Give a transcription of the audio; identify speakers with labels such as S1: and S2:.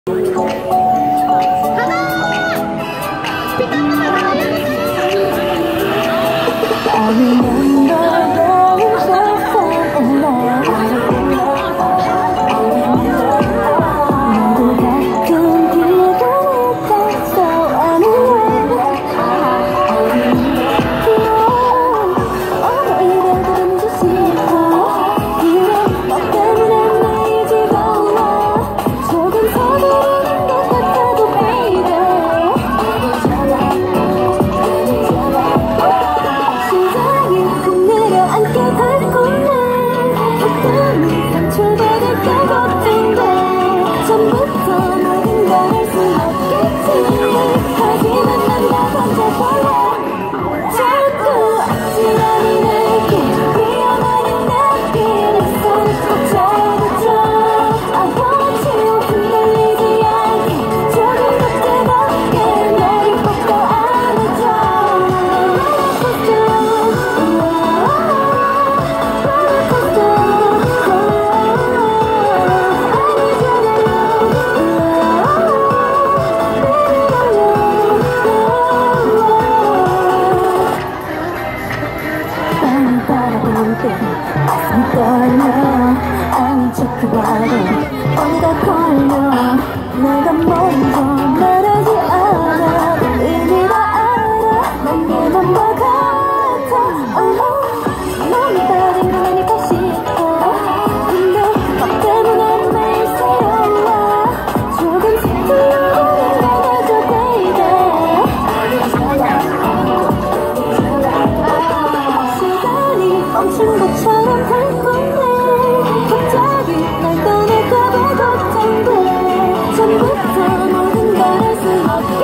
S1: 가슴이 떨려 아닌 척 그봐도 어디가 걸려 내가 먼저 말하지 않아 이미 다 알아 난 내 맘과 같아 너무 다른 건 아닐까 싶어 근데 너 때문에 매일 새로워 조금 서툴러 나가줘 baby 시간이 멈춘 것처럼 달콤해 갑자기 날 떠날까봐 걱정돼 처음부터 모든 걸 할 수 없게